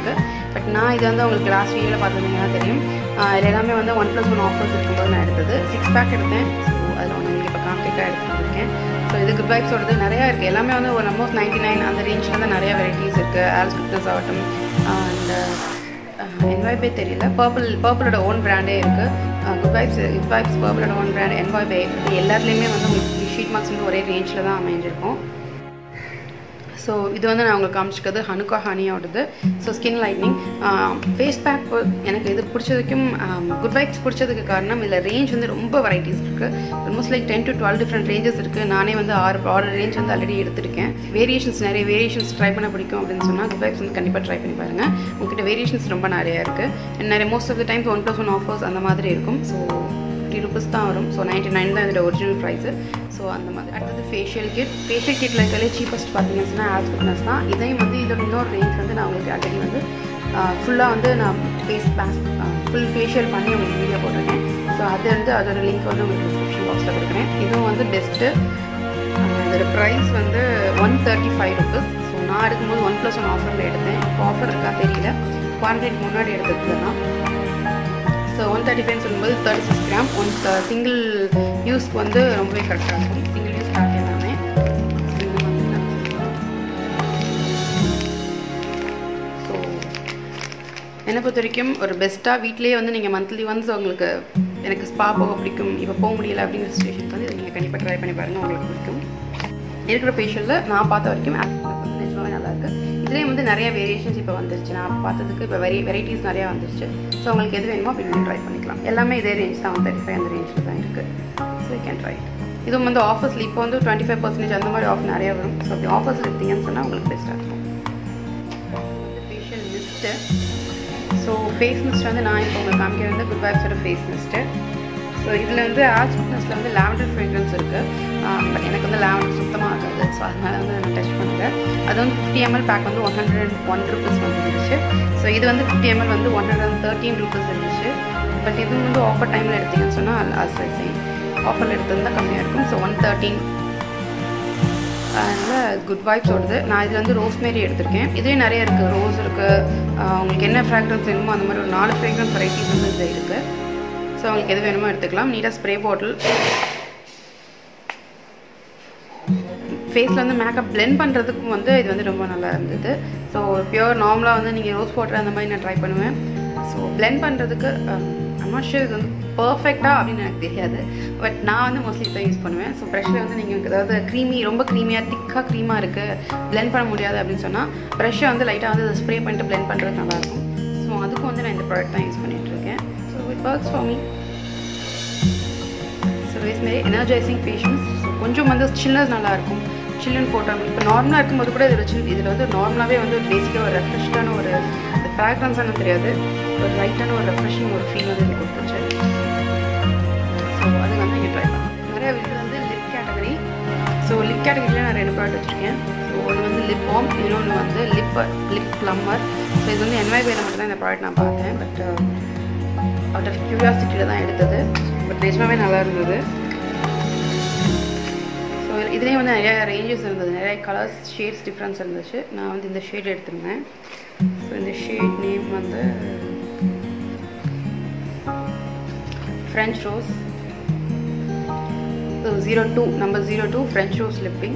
பட் நான் இது வந்து உங்களுக்கு லாஸ்ட் வீடியோவில் பார்த்துருந்தீங்கன்னா தெரியும். இது எல்லாமே வந்து 1+1 ஆஃபர்ஸ் இருக்கும்போது நான் எடுத்தது 6 பேக் எடுத்தேன். ஸோ அதில் உங்களுக்கு இப்போ காம்ப்ளீட்டாக எடுத்துகிட்டு இருக்கேன். ஸோ இது குட் வைப்ஸோடது நிறையா இருக்குது. எல்லாமே வந்து ஒரு ஆல்மோஸ்ட் 99 அந்த ரேஞ்சில் தான் நிறையா வெரைட்டிஸ் இருக்குது. ஆல்ஸ் குட்னஸ் ஆகட்டும் அண்ட் என்வாய்பே தெரியல, பர்பிளோட ஓன் பிராண்டே இருக்குது. குட் வைப்ஸ் பர்பிளோட ஓன் பிராண்ட் என்வாய்பே. இது எல்லாத்துலேயுமே வந்து உங்களுக்கு ஷீட் மார்க்ஸ் வந்து ஒரே ரேஞ்சில் தான் அமைஞ்சிருக்கும். ஸோ இது வந்து நான் உங்களுக்கு காமிச்சிக்கிறது ஹனுக்கா ஹனியோடது. So skin lightening face pack எனக்கு இது பிடிச்சதுக்கும் குட் வைப்ஸ் பிடிச்சதுக்கு காரணம் இதில் ரேஞ்ச் வந்து ரொம்ப வெரைட்டிஸ் இருக்குது. Almost like 10 to 12 different ranges இருக்குது. நானே வந்து 6 ரேஞ்ச் வந்து ஆல்ரெடி எடுத்திருக்கேன். நிறைய வேரியேஷன்ஸ் ட்ரை பண்ண பிடிக்கும் அப்படின்னு சொன்னால் குட் வைப்ஸ் வந்து கண்டிப்பாக ட்ரை பண்ணி பாருங்கள். உங்கள்கிட்ட வேரியேஷன்ஸ் ரொம்ப நிறையா இருக்குது. நிறைய most of the times 1+1 offers அந்த மாதிரி இருக்கும். ஸோ 50 rupees தான் வரும். ஸோ 99 தான் இதோட ஒரிஜினல் ப்ரைஸு. ஸோ அந்த மாதிரி அடுத்தது ஃபேஷியல் கிட்டில் இருக்காலே சீப்பஸ்ட் பார்த்தீங்கன்னு சொன்னால் ஆல்ஸ் குட்னஸ் தான். இதையும் வந்து இதோட இன்னொரு ரேஞ்ச் வந்து நான் உங்களுக்கு ஆல்ரெடி வந்து ஃபுல்லாக வந்து நான் ஃபுல் ஃபேஷியல் பண்ணி உங்களுக்கு வீடியோ போட்டிருக்கேன். ஸோ அது வந்து அதோட லிங்க் வந்து உங்களுக்கு டிஸ்கிரிப்ஷன் பாக்ஸில் கொடுக்குறேன். இதுவும் வந்து பெஸ்ட்டு. இதோட ப்ரைஸ் வந்து 135 rupees. ஸோ நான் எடுக்கும்போது 1+1 ஆஃபரில் எடுத்தேன். இப்போ ஆஃபர் இருக்கா தெரியல, குவாரண்டைன் முன்னாடி எடுத்தது தான். ஸோ 135 சொல்லும்போது 36 கிராம் சிங்கிள் யூஸ்க்கு வந்து ரொம்பவே கரெக்டாக இருக்கும். சிங்கிள் யூஸ் பேக் எல்லாமே. ஸோ என்னை பொறுத்த வரைக்கும் ஒரு பெஸ்ட்டாக வீட்லேயே வந்து நீங்கள் மந்த்லி ஒன்ஸ் உங்களுக்கு எனக்கு ஸ்பா போக பிடிக்கும், இப்போ போக முடியல அப்படிங்கிற சுச்சுவேஷனுக்கு வந்து நீங்கள் கண்டிப்பாக ட்ரை பண்ணி பாருங்கள், உங்களுக்கு பிடிக்கும். இருக்கிற ஃபேஷியலில் நான் பார்த்த வரைக்கும் வந்து நிஜமாவே நல்லாயிருக்கு. இதுலேயே வந்து நிறைய வேரியேஷன்ஸ் இப்போ வந்துருச்சு. நான் பார்த்ததுக்கு இப்போ வெரைட்டிஸ் நிறையா வந்துருச்சு. ஸோ உங்களுக்கு எது வேணுமோ அப்படி நீங்கள் ட்ரை பண்ணிக்கலாம். எல்லாமே இதே ரேஞ்ச் தான், 135 அந்த ரேஞ்சில் தான் இருக்குது. So you can try. இதுவும் வந்து ஆஃபர்ஸில் இப்போ வந்து 25% அந்த மாதிரி ஆஃபர் நிறையா வரும். ஸோ அப்படி ஆஃபர்ஸில் எடுத்தீங்கன்னு சொன்னால் உங்களுக்கு பெஸ்ட்டாக இருக்கும். வந்து facial mist. So face mist வந்து நான் இப்போ உங்களுக்கு காமிக்கிறது வந்து குட் வைப்ஸோட ஃபேஸ் மிஸ்ட்டு. ஸோ இதில் வந்து ஆல்ஸ் குட்னஸில் வந்து லாவெண்டர் ஃப்ரேக்ரன்ஸ் இருக்குது. பட் எனக்கு வந்து லாவெண்டர் சுத்தமாக ஆகாது. ஸோ அதனால் வந்து நான் டச் பண்ணுறேன். அது வந்து 50 ml பேக் வந்து 101 rupees வந்துருந்துச்சு. ஸோ இது வந்து 50 ml வந்து 113 rupees இருந்துச்சு. பட் இது வந்து ஆஃபர் டைமில் எடுத்தீங்கன்னு சொன்னால் ஆஃபரில் எடுத்திருந்தால் கம்மியாக இருக்கும். ஸோ 113. அதனால் குட் வைப்ஸோடது. நான் இதில் வந்து ரோஸ்மேரி எடுத்திருக்கேன். இதே நிறைய இருக்குது. ரோஸ் இருக்குது. உங்களுக்கு என்ன ஃப்ராக்ரன்ஸ் வேணுமோ அந்த மாதிரி ஒரு 4 ஃப்ராக்ரன்ஸ் வெரைட்டிஸ் வந்து இது இருக்குது. ஸோ உங்களுக்கு எது வேணுமோ எடுத்துக்கலாம். நீட்டாக ஸ்ப்ரே பாட்டில். ஃபேஸில் வந்து மேக்கப் பிளெண்ட் பண்ணுறதுக்கும் வந்து இது வந்து ரொம்ப நல்லா இருந்தது. ஸோ பியூர் நார்மலாக வந்து நீங்கள் ரோஸ் வாட்டர் அந்த மாதிரி நான் ட்ரை பண்ணுவேன். ஸோ பிளெண்ட் பண்ணுறதுக்கு அம்மாஷர் இது வந்து பர்ஃபெக்டாக அப்படின்னு எனக்கு தெரியாது. பட் நான் வந்து மோஸ்ட்லி இதை யூஸ் பண்ணுவேன். ஸோ ப்ரெஷ்ஷில் வந்து நீங்கள் ஏதாவது ரொம்ப க்ரீமியாக திக்காக க்ரீமாக இருக்குது பிளெண்ட் பண்ண முடியாது அப்படின்னு சொன்னால் ப்ரெஷ்ஷை வந்து லைட்டாக வந்து ஸ்ப்ரே பண்ணிட்டு பிளெண்ட் பண்ணுறது நல்லாயிருக்கும். ஸோ அதுக்கும் வந்து நான் இந்த ப்ராடக்ட் தான் யூஸ் பண்ணிகிட்ருக்கேன். So it works for me. So இதுமாரி எனர்ஜைசிங் ஃபேஷியல்ஸ். ஸோ கொஞ்சம் வந்து சில்னஸ் நல்லாயிருக்கும். சில்லுன்னு போட்டோம். இப்போ நார்மலாக இருக்கும்போது கூட இதில் வந்து நார்மலாகவே வந்து பேசிக்காக ஒரு ரெஃப்ரெஷ்டான ஒரு ஃப்ராக்ரன்ஸானு தெரியாது, ஒரு லைட்டான ஒரு ரெஃப்ரெஷிங் ஒரு ஃபீல் வந்து இது கொடுத்துச்சு. ஸோ அது வந்து நீங்கள் ட்ரை பண்ணலாம். நிறைய விஷயம் வந்து லிப் கேட்டகரி. ஸோ லிப் கேட்டகரியில் நான் 2 ப்ராடக்ட் வச்சுருக்கேன். ஸோ ஒன்று வந்து லிப் பாம், இன்னொன்று வந்து லிப் ப்ளம்மர். ஸோ இது வந்து என்வாய்பேயில் மட்டும் தான் இந்த ப்ராடக்ட் நான் பார்த்தேன். பட் அவுட் ஆஃப் க்யூரியாசிட்டியில் தான் எடுத்தது. பட் நிஜமாவே நல்லா இருந்தது. ஸோ இதுலேயே வந்து நிறையா ரேஞ்சஸ் இருந்தது, நிறைய கலர்ஸ் ஷேட்ஸ் டிஃப்ரென்ஸ் இருந்துச்சு. நான் வந்து இந்த ஷேட் எடுத்திருந்தேன். ஸோ இந்த ஷேட் நேம் வந்து French rose. So 02 number 02 French rose லிப்பிங்.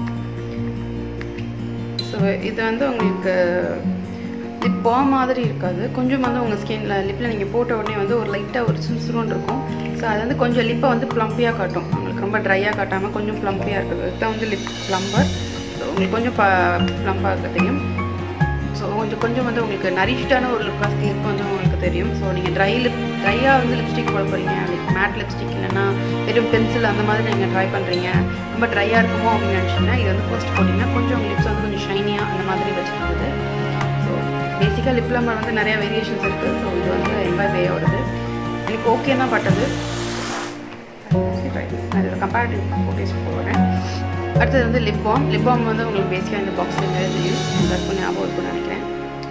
ஸோ இது வந்து உங்களுக்கு லிப் பாம் மாதிரி இருக்காது. கொஞ்சம் வந்து உங்கள் ஸ்கின்னில் லிப்பில் நீங்கள் போட்ட உடனே வந்து ஒரு லைட்டாக ஒரு சுறுசுறுன்னு இருக்கும். ஸோ அது வந்து கொஞ்சம் லிப்பை வந்து ப்ளம்பியாக காட்டும். உங்களுக்கு ரொம்ப ட்ரையாக காட்டாமல் கொஞ்சம் ப்ளம்பியாக இருக்குது. இதுதான் வந்து லிப் ப்ளம்பர். ஸோ உங்களுக்கு கொஞ்சம் ப்ளம்பாக இருக்க தெரியும். ஸோ கொஞ்சம் வந்து உங்களுக்கு நரிஷ்டான ஒரு லிப் லிப் வந்து உங்களுக்கு தெரியும். ஸோ நீங்கள் ட்ரையாக வந்து லிப்ஸ்டிக் போட போகிறீங்க, மேட் லிப்ஸ்டிக் இல்லைன்னா வெறும் பென்சில் அந்த மாதிரி நீங்கள் ட்ரை பண்ணுறீங்க, ரொம்ப ட்ரையாக இருக்குமோ அப்படின்னு நினச்சிங்கன்னா இது வந்து ஃபர்ஸ்ட் போட்டிங்கன்னா கொஞ்சம் உங்கள் லிப்ஸ் வந்து கொஞ்சம் ஷைனியாக அந்த மாதிரி வச்சுருக்குது. ஸோ பேசிக்காக லிப் ப்ளம்பர் வந்து நிறையா வேரியேஷன்ஸ் இருக்குது. ஸோ இது வந்து என்வாய்பேயோடது எனக்கு ஓகே தான் பட்டது. நான் இதோட கம்பேரிட்டிவ் ஃபோட்டோஸ் போடுறேன். அடுத்தது வந்து லிப் பாம் வந்து உங்களுக்கு பேசிக்காக இந்த பாக்ஸில் தெரியும், எல்லாருக்கும் ஞாபகம் இருக்கும்னு நினைக்கிறேன்.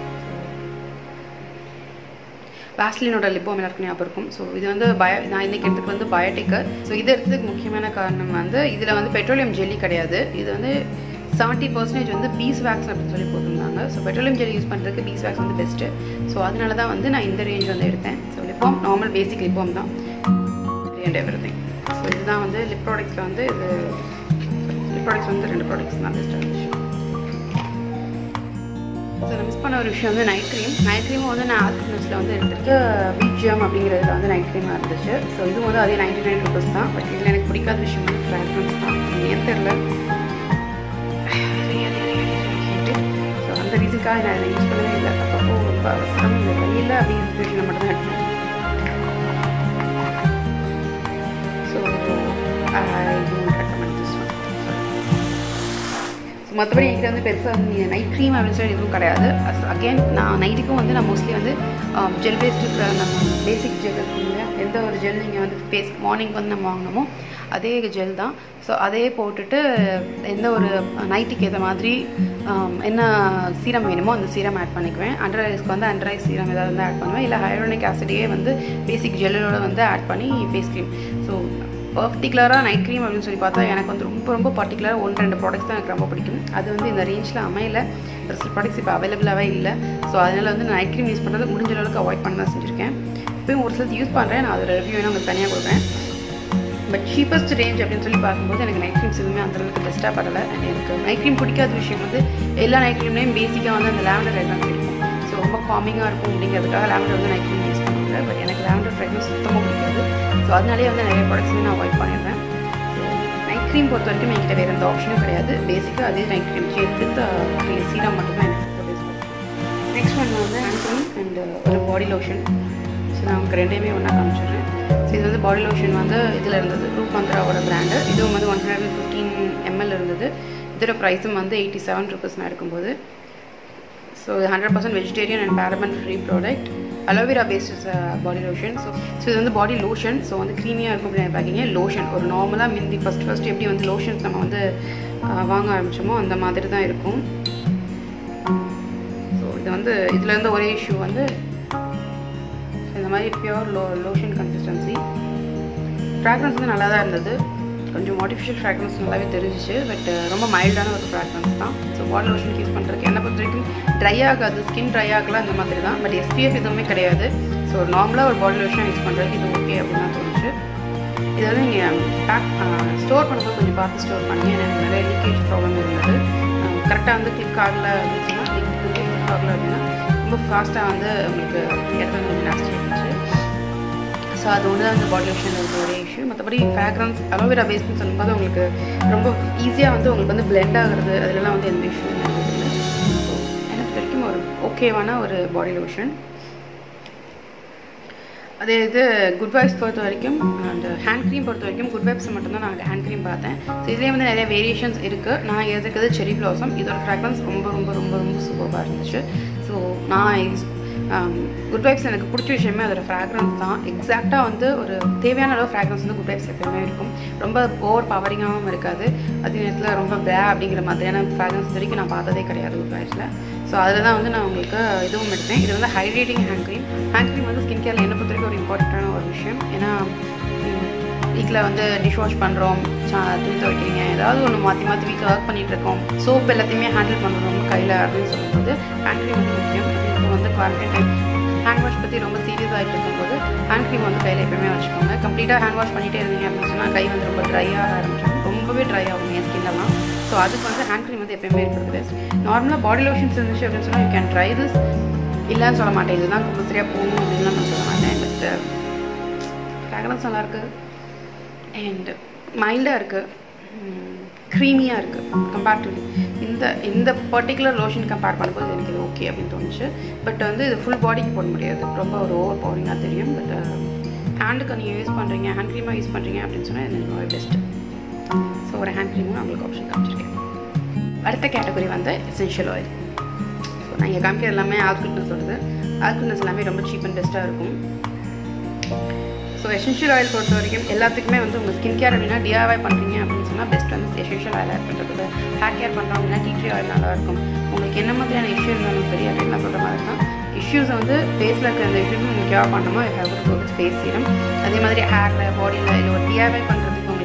வாஸ்லினோட லிப் பாம் எல்லாருக்கும் ஞாபகம் இருக்கும். ஸோ இது வந்து நான் இன்றைக்கி எடுத்துக்கு வந்து பயோடெக்கு. ஸோ இது எடுத்ததுக்கு முக்கியமான காரணம் வந்து இதில் வந்து பெட்ரோலியம் ஜெல்லி கிடையாது. இது வந்து 70% வந்து பீஸ் வேக்ஸ் அப்படின்னு சொல்லி போட்டிருந்தாங்க. ஸோ பெட்ரோலியம் ஜெல் யூஸ் பண்ணுறதுக்கு பீஸ் வேக்ஸ் வந்து பெஸ்ட்டு. ஸோ அதனால தான் வந்து நான் இந்த ரேஞ்ச் வந்து எடுத்தேன். So lip balm normal basic lip balm தான் அண்ட் எவ்ரிதிங். ஸோ இதுதான் வந்து லிப் ப்ராடக்ட்ஸில் வந்து இது லிப் ப்ராடக்ட்ஸ் வந்து 2 ப்ராடக்ட்ஸ் தான் பெஸ்ட்டாக இருந்துச்சு. ஸோ நான் மிஸ் பண்ண ஒரு விஷயம் வந்து நைட் க்ரீமும் வந்து நான் ஆல்ஃபிட்னஸில் வந்து எடுத்துருக்கு. பிஜிஎம் அப்படிங்கிறதுல வந்து நைட் க்ரீமாக இருந்துச்சு. ஸோ இது வந்து அதே 99 rupees தான். பட் இதில் எனக்கு பிடிக்காத விஷயம் வந்து ஃப்ராக்ரன்ஸ் தான். ஏன் தெரில, ஸோ அந்த ரீசனுக்காக நான் இதை யூஸ் பண்ணவே இல்லை. அப்பப்போ ரொம்ப அவசரம் இந்த வெயில் அப்படிங்கிற சுச்சுவேஷனில் மட்டும்தான் எடுத்தேன். So I don't recommend this one. மற்றபடி என்கிட்ட வந்து பெருசாக வந்து நைட் க்ரீம் அப்படின்னு சொல்லி எதுவும் கிடையாது. அகெயின் நான் நைட்டுக்கும் வந்து நான் மோஸ்ட்லி வந்து ஜெல் பேஸ்டு நம்ம பேசிக் ஜெல் இருக்குங்க, எந்த ஒரு ஜெல் நீங்கள் வந்து ஃபேஸ் மார்னிங் வந்து நம்ம வாங்கினோமோ அதே ஜெல் தான். ஸோ அதே போட்டுட்டு எந்த ஒரு நைட்டுக்கு ஏற்ற மாதிரி என்ன சீரம் வேணுமோ அந்த சீரம் ஆட் பண்ணிக்குவேன். அண்டர் ஐஸ்க்கு வந்து அண்டர் ஐஸ் சீரம் ஏதாவது வந்து ஆட் பண்ணுவேன். இல்லை ஹைலூரோனிக் ஆசிடையே வந்து பேசிக் ஜெல்லோட வந்து ஆட் பண்ணி ஃபேஸ் க்ரீம். ஸோ பர்டிகுலராக நைட் க்ரீம் அப்படின்னு சொல்லி பார்த்தா எனக்கு வந்து ரொம்ப பர்டிகுலராக 1-2 ப்ராடக்ட்ஸ் தான் எனக்கு ரொம்ப பிடிக்கும். அது வந்து இந்த ரேஞ்சில் அமையல. ஒரு சில ப்ராடக்ட்ஸ் இப்போ அவைலபிளாகவே இல்லை. ஸோ அதனால் வந்து நைட் க்ரீம் யூஸ் பண்ணுறது முடிஞ்ச அளவுக்கு அவாய்ட் பண்ண தான் செஞ்சுருக்கேன். இப்போயும் ஒரு சிலது யூஸ் பண்ணுறேன். நான் அதோட ரிவ்யூ வேணும் உங்களுக்கு தனியாக கொடுப்பேன். பட் சீப்பஸ்ட் ரேஞ்ச் அப்படின்னு சொல்லி பார்க்கும்போது எனக்கு நைட் க்ரீம்ஸ் எதுவுமே அந்தளவுக்கு பெஸ்ட்டாக படலை. அண்ட் எனக்கு நைட் க்ரீம் பிடிக்காத விஷயம் வந்து எல்லா நைட் க்ரீம்லேயும் பேசிக்காக வந்து அந்த லாவெண்டர் ஃப்ராக்ரன்ஸ் இருக்கும். ஸோ ரொம்ப காமிங்காக இருக்கும் அப்படிங்கிறதுக்காக லாவெண்டர் வந்து நைட் க்ரீம் யூஸ் பண்ணுவாங்க. பட் எனக்கு லாவெண்டர் ஃப்ராக்ரன்ஸ் சுத்தமாக பிடிக்காது. ஸோ அதனாலேயே வந்து நிறைய ப்ராடக்ட்ஸுமே நான் அவாய்ட் பண்ணிடுறேன். நைட் க்ரீம் பொறுத்த வரைக்கும் என்கிட்ட வேறு எந்த ஆப்ஷனும் கிடையாது. பேசிக்காக அதே நைட் க்ரீம் வித் சீரம் மட்டும்தான் எனக்கு யூஸ் பண்ணுவேன். நெக்ஸ்ட் ஒன் வந்து ஹேண்ட் க்ரீம் அண்ட் ஒரு பாடி லோஷன். ஸோ நான் உங்களுக்கு ரெண்டையுமே ஒன்றா காமிச்சிடுறேன். ஸோ இது வந்து பாடி லோஷன் வந்து இதில் இருந்தது ரூப் மந்த்ராவோட பிராண்டு. இதுவும் வந்து 115 ml இருந்தது. இதோட ப்ரைஸும் வந்து 87 rupees இருக்கும்போது. So 100% vegetarian and paraben free product. Aloe vera based body lotion. So இது வந்து பாடி லோஷன். ஸோ வந்து க்ரீமியாக இருக்கும் அப்படின்னு பார்க்கிங்க. லோஷன் ஒரு நார்மலாக முந்தி ஃபஸ்ட் எப்படி வந்து லோஷன்ஸ் நம்ம வந்து வாங்க ஆரம்பித்தோமோ அந்த மாதிரி தான் இருக்கும். ஸோ இது வந்து இதில் இருந்து ஒரே இஷ்யூ வந்து இந்த மாதிரி பியூர் லோஷன் கன்சிஸ்டன்சி. ஃப்ராக்ரன்ஸ் வந்து நல்லா தான் இருந்தது. கொஞ்சம் ஆர்டிஃபிஷியல் ஃப்ராக்ரன்ஸ் நல்லாவே தெரிஞ்சிச்சு. பட் ரொம்ப மைல்டான ஒரு ஃப்ராக்ரன்ஸ் தான். ஸோ பாடி லோஷன் யூஸ் பண்ணுறதுக்கு என்னை பொறுத்த வரைக்கும் ட்ரை ஆகாது, ஸ்கின் ட்ரை ஆகலாம் இந்த மாதிரி தான். பட் SPF எதுவுமே கிடையாது. ஸோ நார்மலாக ஒரு பாடி லோஷன் யூஸ் பண்ணுறதுக்கு இது ஓகே அப்படின்னு தான் தோணுச்சு. இதை வந்து நீங்கள் ஸ்டோர் பண்ணும்போது கொஞ்சம் பார்த்து ஸ்டோர் பண்ணி எனக்கு நிறைய லீக்கேஜ் ப்ராப்ளம் இருந்தது. கரெக்டாக வந்து கிளிக் ஆகல அப்படின்னா கிளிக் ஆகலை அப்படின்னா ரொம்ப ஃபாஸ்ட்டாக வந்து உங்களுக்கு இடத்துல வந்து நாஸ்டி இருந்துச்சு. ஸோ அது ஒன்று தான் அந்த பாடி லோஷனில் இருக்க ஒரே இஷ்யூ. மற்றபடி ஃப்ராக்ரன்ஸ் அலோவேரா பேஸ்ட்னு சொல்லும்போது உங்களுக்கு ரொம்ப ஈஸியாக வந்து உங்களுக்கு வந்து பிளெண்ட் ஆகிறது அதிலலாம் வந்து எந்த இஷ்யூ இல்லை. ஸோ எனக்கு வரைக்கும் ஒரு ஓகேவான ஒரு பாடி லோஷன். அதே இது குட் வைப்ஸ் பொறுத்த வரைக்கும் அண்ட் ஹேண்ட் க்ரீம் பொறுத்த வரைக்கும் குட் வைப்ஸ் மட்டும்தான் நான் ஹேண்ட் க்ரீம் பார்த்தேன். ஸோ இதுலேயே வந்து நிறைய வேரியேஷன்ஸ் இருக்குது. நான் எதுக்குது செரி பிளாசம். இதோட ஃப்ராக்ரன்ஸ் ரொம்ப சூப்பராக இருந்துச்சு. ஸோ நான் குட் வைப்ஸ் எனக்கு பிடிச்ச விஷயமே அதோட ஃப்ராக்ரன்ஸ் தான். எக்ஸாக்டாக வந்து ஒரு தேவையான அளவு ஃப்ராக்ரன்ஸ் வந்து குட் வைப்ஸ் எப்பவுமே இருக்கும். ரொம்ப ஓவர் பவரிங்காகவும் இருக்காது. அதே நேரத்தில் ரொம்ப அப்படிங்கிற மாதிரியான ஃப்ராக்ரன்ஸ் வரைக்கும் நான் பார்த்ததே கிடையாது குட் வைப்ஸில். ஸோ அதில் தான் வந்து நான் உங்களுக்கு இதுவும் எடுத்தேன். இது வந்து hydrating hand cream. Hand cream வந்து ஸ்கின் கேரில் என்னை பொறுத்த வரைக்கும் ஒரு இம்பார்ட்டண்ட்டான ஒரு விஷயம். ஏன்னா வீட்டில் வந்து டிஷ் வாஷ் பண்ணுறோம், துணி துவைக்கிறீங்க, ஏதாவது ஒன்று மாற்றி வீட்டில் ஒர்க் பண்ணிகிட்டு இருக்கோம், சோப் எல்லாத்தையுமே ஹேண்டில் பண்ணுறோம் கையில் அப்படின்னு சொல்லும்போது ஹேண்ட் க்ரீம் வந்து முக்கியம். இப்போ வந்து குவாரண்டைன் டைம் ஹேண்ட் வாஷ் பற்றி ரொம்ப சீரியஸ் ஆகிட்டு இருக்கும்போது ஹேண்ட் க்ரீம் வந்து கையில் எப்பவுமே வச்சுக்கோங்க. கம்ப்ளீட்டாக ஹேண்ட் வாஷ் பண்ணிகிட்டே இருந்தீங்க அப்படின்னு சொன்னால் கை வந்து ரொம்ப ட்ரை ஆக ஆரம்பிச்சிடும். ரொம்பவே ட்ரை ஆகும் என் ஸ்கின்லாம். ஸோ அதுக்கு வந்து ஹேண்ட் க்ரீம் வந்து எப்பயுமே இருக்கிறது பெஸ்ட். நார்மலாக பாடி லோஷன்ஸ் இருந்துச்சு அப்படின்னு சொன்னால் யூ கேன் ட்ரை திஸ். இல்லைன்னு சொல்ல மாட்டேன், இதுதான் கம்பல்சரியாக போகணும் அப்படின்லாம் நான் சொல்ல மாட்டேன். பட் ஃப்ராக்ரன்ஸ் நல்லாயிருக்கு அண்ட் மைல்டாக இருக்குது, க்ரீமியாக இருக்குது. கம்பேரிட்டிவ்லி இந்த பர்டிகுலர் லோஷன் கம்பேர் பண்ணும்போது எனக்கு இது ஓகே அப்படின்னு தோணுச்சு. பட் வந்து இது ஃபுல் பாடிக்கு போட முடியாது, ரொம்ப ஒரு ஓவர் பவரிங்காக தெரியும். பட் ஹேண்டுக்கு நீங்கள் யூஸ் பண்ணுறீங்க, ஹேண்ட் க்ரீமாக யூஸ் பண்ணுறீங்க அப்படின்னு சொன்னால் இது ரொம்ப பெஸ்ட்டு. ஸோ ஒரு ஹேண்ட் க்ரீமும் நான் உங்களுக்கு ஆப்ஷன் காமிச்சிருக்கேன். அடுத்த கேட்டகரி வந்து எசென்ஷியல் ஆயில். ஸோ நான் இங்கே காமிக்கிறது எல்லாமே ஆல்கல்னஸ் வருது. ஆல்கல்னஸ் எல்லாமே ரொம்ப சீப் அண்ட் பெஸ்ட்டாக இருக்கும். ஸோ எசென்ஷியல் ஆயில் பொறுத்த வரைக்கும் எல்லாத்துக்குமே வந்து உங்கள் ஸ்கின் கேர் அப்படின்னா DIY பண்ணுறீங்க அப்படின்னு சொன்னால் பெஸ்ட் வந்து எசென்ஷியல் ஆயில் ஆட் பண்ணுறது. ஹேர் கேர் பண்ணுறோம் அப்படின்னா டீ ட்ரீ ஆயில் நல்லாயிருக்கும். உங்களுக்கு என்ன மாதிரியான இஷ்யூ இருந்தாலும் சரி அப்படின்னு நான் சொல்கிற மாதிரி தான். இஷ்யூஸை வந்து ஃபேஸில் இருக்கிற அந்த இஷ்யூஸும் நீங்கள் கேர் பண்ணணுமோ have to go with face serum. அதே மாதிரி ஹேரில் பாடியில் இல்லை ஒரு DIY பண்ணுறதுக்கு உங்களுக்கு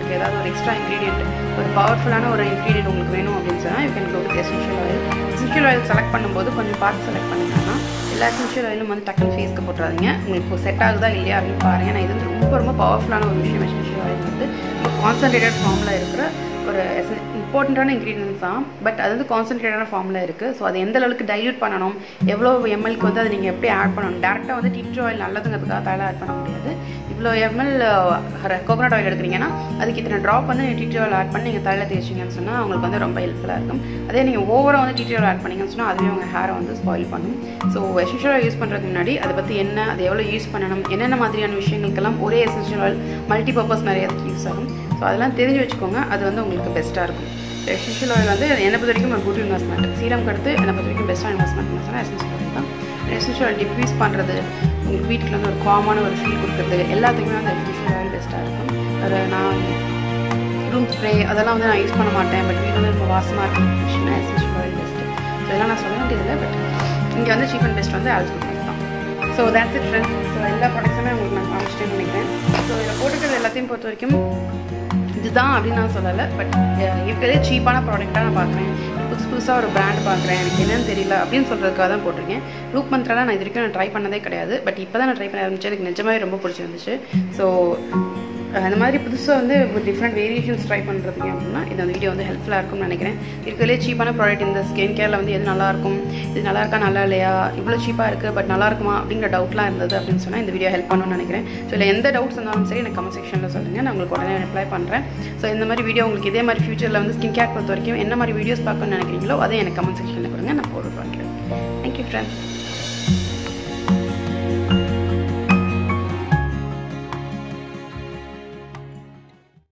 உங்களுக்கு ஏதாவது ஒரு எக்ஸ்ட்ரா இன்க்ரீடியன்ட் ஒரு பவர்ஃபுல்லான ஒரு இன்க்ரீடியன்ட் உங்களுக்கு வேணும் அப்படின்னு சொன்னால் you can go with essential oil. Essential oil select பண்ணும்போது கொஞ்சம் பார்த்து செலக்ட் பண்ணிங்கன்னா எல்லா எசென்ஷியல் ஆயிலும் வந்து டக்குன்னு ஃபேஸ்க்கு போட்டுறாதீங்க. உங்களுக்கு செட் ஆகுதா இல்லையா அப்படின்னு பாருங்கள். நான் இது வந்து ரொம்ப பவர்ஃபுல்லான ஒரு விஷயம். எசென்ஷியல் ஆயில் வந்து ரொம்ப கான்சன்ட்ரேட்டட் ஃபார்மில் இருக்கிற ஒரு இம்பார்ட்டண்ட்டான இன்க்ரீடியன்ஸ் தான். பட் அது வந்து கான்சன்ட்ரேட்டான ஃபார்மில் இருக்குது. ஸோ அது எந்த அளவுக்கு டைல்யூட் பண்ணணும், எவ்வளோ எம்எல்க்கு வந்து அதை நீங்கள் எப்படி ஆட் பண்ணணும். டேரெக்டாக வந்து டீ ட்ரீ ஆயில் நல்லதுங்கிறதுக்காக தலையில் ஆட் பண்ண முடியாது. இவ்வளோ எம்எல் கோகோனட் ஆயில் எடுக்கிறீங்கன்னா அதுக்கு இத்தனை ட்ராப் வந்து டீ ட்ரீ ஆயில் ஆட் பண்ணி நீங்கள் தலையில் தேய்ச்சிங்கன்னு சொன்னால் அவங்களுக்கு வந்து ரொம்ப ஹெல்ப்ஃபுல்லாக இருக்கும். அதே நீங்கள் ஓவராக வந்து டீ ட்ரீ ஆயில் ஆட் பண்ணிங்கன்னு சொன்னால் அதுவே உங்கள் ஹேரை வந்து ஸ்பாயில் பண்ணும். ஸோ எசென்ஷியல் ஆயில் யூஸ் பண்ணுறதுக்கு முன்னாடி அதை பற்றி என்ன, அது எவ்வளோ யூஸ் பண்ணணும், என்னென்ன மாதிரியான விஷயங்களுக்கெல்லாம் ஒரே எசென்ஷியல் ஆயில் மல்டி பர்பஸ் நிறைய யூஸ் ஆகும். ஸோ அதெல்லாம் தெரிஞ்சு வச்சுக்கோங்க. அது வந்து உங்களுக்கு பெஸ்ட்டாக இருக்கும். எசென்ஷியல் ஆயில் வந்து என்னை பொறுத்த வரைக்கும் ஒரு குட் இன்வெஸ்ட்மெண்ட். சீரம் அடுத்து என்னை பொறுத்த வரைக்கும் பெஸ்ட்டாக இன்வெஸ்ட்மெண்ட் சொன்னால் எசென்ஷியல் ஆயில் தான். எசென்ஷியல் ஆயில் டிஃப்யூஸ் பண்ணுறது, உங்களுக்கு வீட்டுக்கு வந்து ஒரு காமான ஒரு ஃபீல் கொடுக்குறது எல்லாத்துக்குமே வந்து எசென்ஷியல் ஆயில் பெஸ்ட்டாக இருக்கும். ஒரு நான் ரூம் ஸ்ப்ரே அதெல்லாம் வந்து நான் யூஸ் பண்ண மாட்டேன். பட் வீடு வந்து ரொம்ப வாசமாக இருக்குன்னு எசென்ஷியல் ஆயில் பெஸ்ட்டு. இதெல்லாம் நான் சொல்ல வேண்டியதில்லை. பட் இங்கே வந்து சீப் அண்ட் பெஸ்ட் வந்து ஆல்ஸ் குட் தான். So that's it friends. So எல்லா ப்ராடக்ட்ஸுமே உங்களுக்கு நான் காமிச்சிட்டேன்னு நினைக்கிறேன். ஸோ இதில் போட்டுக்கிறது எல்லாத்தையும் பொறுத்த வரைக்கும் இதுதான் அப்படின்னு நான் சொல்லலை. பட் இருக்கிறதே சீப்பான ப்ராடக்டாக நான் பார்க்குறேன். புதுசாக ஒரு பிராண்ட் பார்க்குறேன், எனக்கு என்னன்னு தெரியல அப்படின்னு சொல்கிறதுக்காக தான் போட்டிருக்கேன். ரூப் மந்த்ராலாம் நான் இது வரைக்கும் நான் ட்ரை பண்ணதே கிடையாது. பட் இப்போ தான் நான் ட்ரை பண்ண ஆரம்பிச்சேன். எனக்கு நிஜமாவே ரொம்ப பிடிச்சிருந்துச்சு. ஸோ அந்த மாதிரி புதுசாக வந்து ஒரு டிஃப்ரெண்ட் வேரியேஷன்ஸ் ட்ரை பண்ணுறதுக்கு அப்படின்னா இந்த வீடியோ வந்து ஹெல்ப்ஃபுல்லாக இருக்கும்னு நினைக்கிறேன். இருக்கிறதுலே சீப்பான ப்ராடக்ட் இந்த ஸ்கின் கேரில் வந்து எது நல்லாயிருக்கும், இது நல்லா இருக்கா நல்லா இல்லையா, இவ்வளோ சீப்பாக இருக்குது பட் நல்லா இருக்குமா அப்படிங்கிற டவுட்லாம் இருந்தது அப்படின்னு சொன்னால் இந்த வீடியோ ஹெல்ப் பண்ணணும்னு நினைக்கிறேன். ஸோ இல்லை எந்த டவுட்ஸ் இருந்தாலும் சரி எனக்கு கமெண்ட் செக்ஷனில் சொல்லுங்கள். நான் உங்களுக்கு உடனே ரிப்ளை பண்ணுறேன். ஸோ இந்த மாதிரி வீடியோ உங்களுக்கு இதே மாதிரி ஃபியூச்சரில் வந்து ஸ்கின் கேர் பொறுத்த வரைக்கும் என்ன மாதிரி வீடியோஸ் பார்க்கணும்னு நினைக்கிறீங்களோ அதை எனக்கு கமெண்ட் செக்ஷனில் கொடுங்க, நான் போட்டு வாங்கிக்கிறேன். Thank you friends.